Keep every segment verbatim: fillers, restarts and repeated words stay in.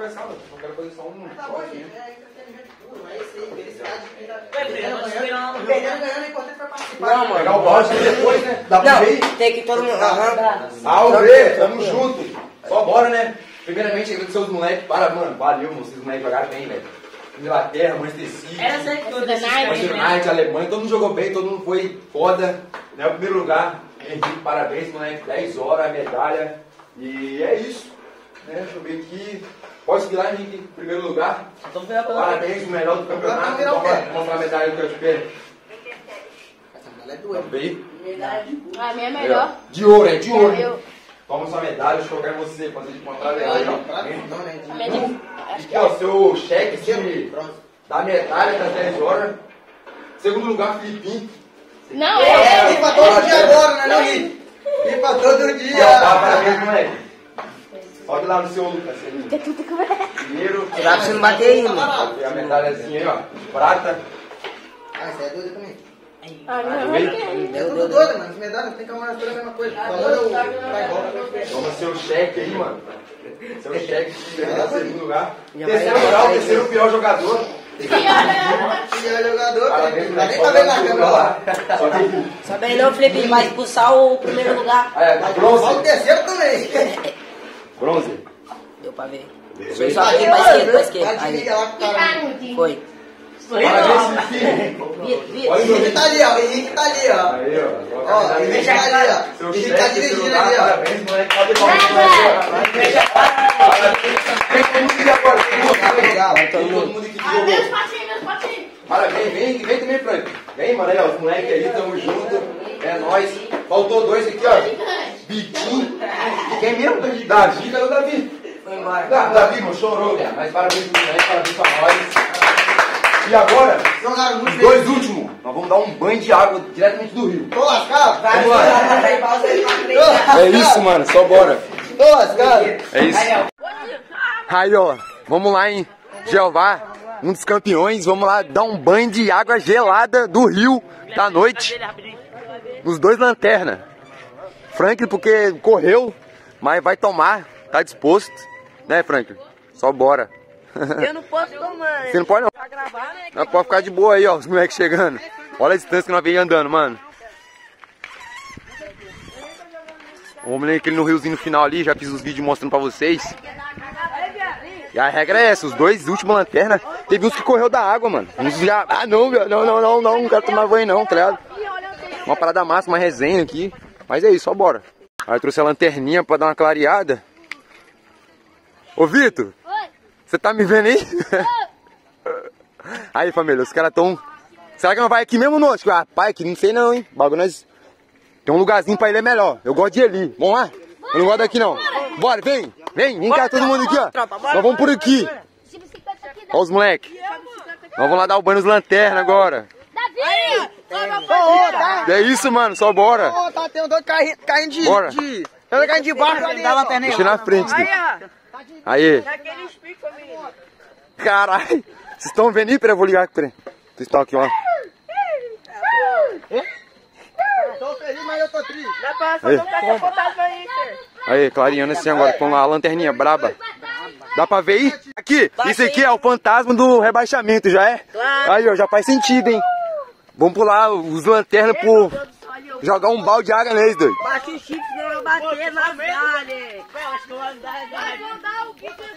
conversar, mano. Eu quero fazer só um. Tá bom, gente. É entretenimento puro. É isso aí. Felicidade de quem tá perdendo, ganhando. Perdendo, ganhando. É importante pra participar. Não, mano. Pegar o balde depois, né? Dá pra ver? Tem que todo mundo. Salve! Tamo junto. Só bora, né? Primeiramente, agradecer os moleques. Para, mano. Valeu, mano. Vocês moleques jogaram bem, velho. Inglaterra, Manchester City. Era sempre tudo. Manchester United, Alemanha. Todo mundo jogou bem, todo mundo foi foda. Né? O primeiro lugar. Henrique, parabéns, moleque. dez horas, a medalha. E é isso. Né? Deixa eu ver aqui. Pode seguir lá, Henrique, em primeiro lugar. Parabéns, o melhor do campeonato. Vamos mostrar a medalha do que eu te pego. Essa medalha é doida. Bem. A minha é melhor. De ouro, é de ouro. Eu. Toma sua medalha, deixa eu colocar em você. Quando a gente mostrar a medalha, ó. Não, né? A minha de... Aqui, ó, seu cheque de, da medalha das dez horas. Segundo lugar, Filipinho. Não, É, é. limpa todo dia agora, né, não, Rick? Limpa todo dia. Parabéns, moleque. Sobe lá no seu Lucas. Primeiro. Dá pra você não bater aí, mano. A medalhazinha aí, ó. Prata. Ah, você é doido também? A minha é. É tudo doido, mano. As medalhas tem que arrumar toda a mesma coisa. Falou, eu vai embora. Toma seu cheque aí, mano. Seu cheque de segundo lugar. Já Terceiro vai- lugar, o terceiro pior jogador. Pior jogador, Parabéns, tá moleque. nem tá vendo na câmera lá. Só que. Sabe aí não, Felipe, ele vai expulsar o primeiro lugar. É, Só o bronze. terceiro também. Bronze. Deu pra ver. Foi só aqui pra esquerda, pra esquerda. Tá de Aí, liga lá com o cara. foi. Parabéns, Filipinho. Vira, vira. Olha O Henrique tá ali, ó. O Henrique tá ali, ó. Aí, ó. Ó, o Henrique tá ali, ó. Seu O Henrique tá cheque, seu dirigindo lugar, ali, ó. parabéns, moleque. Pode palmas pra você, ó. Vem todo mundo aqui agora. Vem todo mundo aqui que jogou. Meus patinhos, meus patinhos. Parabéns, vem, vem também, Frank. Vem, mano, aí, ó, os moleques aí, tamo junto. É nóis. Faltou dois aqui, ó. Biquinho. E quem mesmo? Davi, cadê o Davi? Foi embora. Da- Davi, mano, chorou, velho. Mas parabéns pro moleque, parabéns pra nós. E agora, Jogaram os muito dois últimos, nós vamos dar um banho de água diretamente do rio. Tô lascado. Vamos lá. É isso, mano, só bora. Tô lascado. É isso. Aí, ó, vamos lá em Jeová, um dos campeões. Vamos lá dar um banho de água gelada do rio da noite. Nos dois lanternas. Franklin, porque correu, mas vai tomar, tá disposto. Né, Franklin? Só bora. Eu não posso tomar, né? Você não pode não. Pra gravar, né? Nós pode ficar de boa aí, ó, os moleques chegando. Olha a distância que nós vem andando, mano. Vamos ler aquele no riozinho no final ali, já fiz os vídeos mostrando pra vocês. E a regra é essa, os dois últimos lanternas, teve uns que correu da água, mano. Uns já, ah não, meu, não, não, não, não, não quero tomar banho não, tá ligado? Uma parada massa, uma resenha aqui. Mas é isso, só bora. Aí eu trouxe a lanterninha pra dar uma clareada. Ô Vitor, você tá me vendo aí? Aí família, os caras tão... Será que não vai aqui mesmo, não? Ah, pai, aqui não sei não, hein? Bagulho nós... Tem um lugarzinho pra ele é melhor. Eu gosto de ir ali. Vamos lá? Eu não gosto daqui não. Bora, vem. Vem, vem cá todo mundo aqui, ó. Nós vamos por aqui. Ó os moleque. Nós vamos lá dar o banho nos lanternas agora. Davi! É isso, mano. Só bora. Ô, tá, tem um doido caindo, caindo de... Bora. de... Tá caindo de barco lá dentro. Deixa eu ir na frente. Aí. Caralho. Vocês estão vendo aí? Peraí, eu vou ligar aqui. Peraí. Vocês estão aqui, ó. Tô feliz, mas eu tô triste. Aí. Aí, clareando assim agora com a lanterninha braba. Dá pra ver aí? Aqui, isso aqui é o fantasma do rebaixamento, já é? Aí, ó, já faz sentido, hein? Vamos pular os lanternas por jogar um balde de água neles, doido. Bate o chifre, senão eu bater na galha. Vai mandar o que que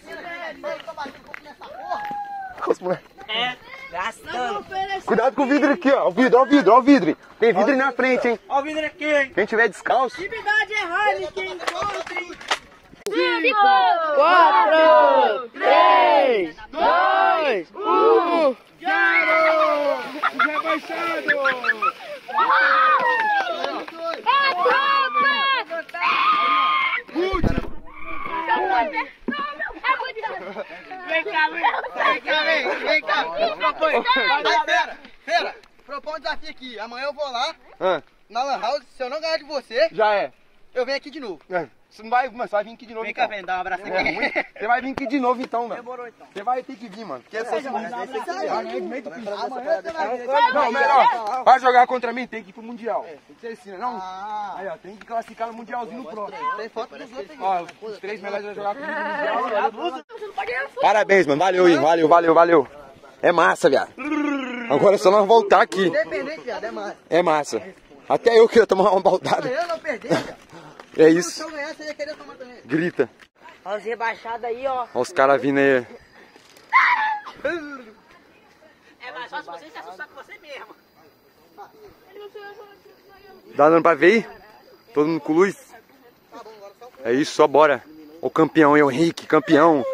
Os moleque. É, gastando. Cuidado com o vidro aqui, ó. O vidro, ó o vidro, ó o vidro. Tem vidro aí na frente, hein? Ó o vidro aqui, hein? Quem tiver descalço. Atividade errada, quem encontre. cinco, quatro, três, dois, um. Zero! Rebaixado! É tropa! Vem cá, vem. Vem cá, vem. Vem cá. Propõe. Aí, pera, pera. Propõe um desafio aqui. Amanhã eu vou lá, Ah, na Lan House. Se eu não ganhar de você, já é. eu venho aqui de novo. É. Você não vai, mano, você vai vir aqui de novo. Vem então. cá, vem, dá um abraço aqui. É ruim. Você vai vir aqui de novo então, mano. Demorou então. Você vai ter que vir, mano. Porque é só Amanhã você vai ver. Não, melhor. Vai jogar contra mim, tem que ir pro Mundial. Tem que ser assim, né? Não. Ah, Aí, ó, tem que classificar no Mundialzinho no próximo. tem foto dos outros aí. Ó, os três melhores vão jogar comigo no Mundial. Parabéns, mano. Valeu aí. Valeu, valeu, valeu. É massa, viado. Agora é só nós voltar aqui. Independente, viado, é massa. É massa. Até eu queria tomar uma baldada. Eu não perdi, viado. É Se isso. eu ganhar, você ia querer tomar também. Grita. Olha os rebaixados aí, ó. Olha os caras vindo aí. É mais fácil você se assustar com você mesmo. Dá dando pra ver aí? Todo mundo com luz? É isso, só bora. O campeão, eu, Henrique, campeão.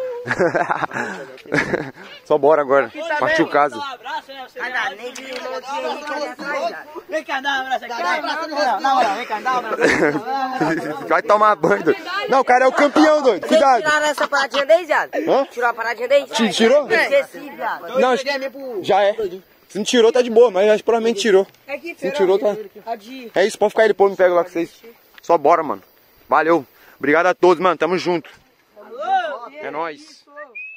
Só bora agora. Partiu o caso. Cada nem de irmão de Henrique ali atrás. Vem cá, dá um abraço aqui. Dá um abraço no rosto. Na moral, vem cá, dá um abraço. Vai tomar banho, doido. Não, o cara é o campeão, doido. Vocês Cuidado. tiraram essa paradinha daí, viado? Hã? Tirou a paradinha daí? Ti- tirou? Esqueci, viado. Não, já é. Se não tirou, tá de boa, mas acho que provavelmente tirou. Se não tirou, tá. É isso, pode ficar ele, pô, me pega lá com vocês. Só bora, mano. Valeu. Obrigado a todos, mano. Tamo junto. É nóis.